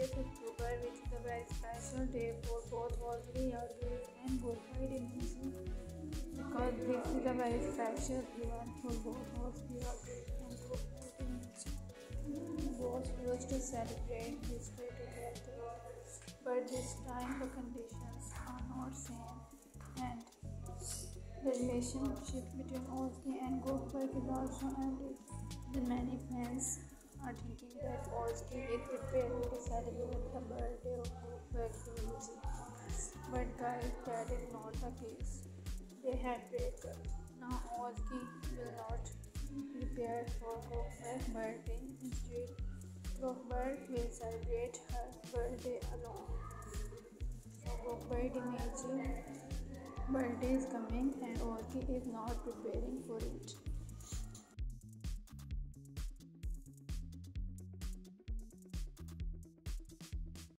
30th October, which is a very special day for both Ozgi and Gokbai Dimension, because this is a very special event for both Ozgi and Gokbai Dimension. Both used to celebrate this day together, but this time the conditions are not same, and the relationship between Ozgi and Gokbai is also ended. The many fans are thinking that Ozgi is preparing to celebrate the birthday of Gokbai closely. But guys, that is not the case. They had breakup. Now Ozgi will not prepare for Gokbai's birthday. Instead, Gokbai will celebrate her birthday alone. So Gokbai Dimension birthday is coming and Ozgi is not preparing for it.